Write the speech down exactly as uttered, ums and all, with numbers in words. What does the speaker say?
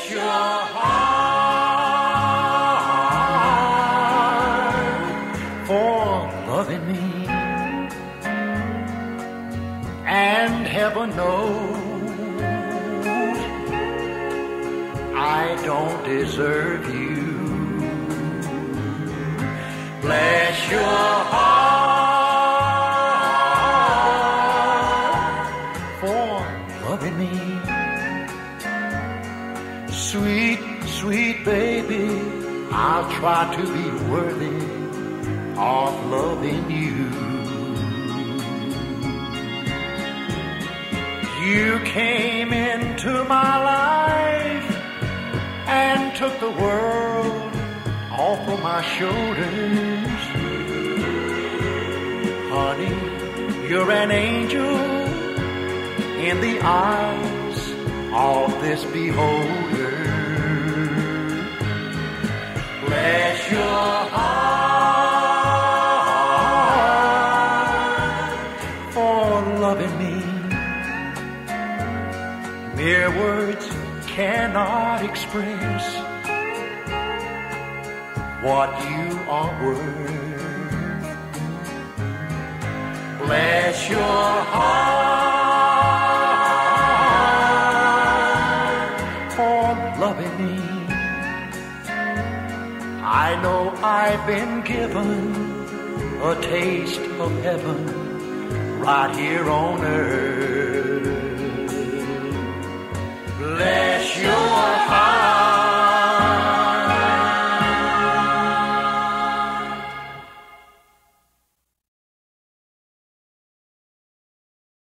Bless your heart for loving me. And heaven knows I don't deserve you. Bless your heart for loving me. Sweet, sweet baby, I'll try to be worthy of loving you. You came into my life and took the world off of my shoulders. Honey, you're an angel in the eyes of this beholder. Bless your heart for loving me. Mere words cannot express what you are worth. Bless your heart for loving me. I know I've been given a taste of heaven right here on earth.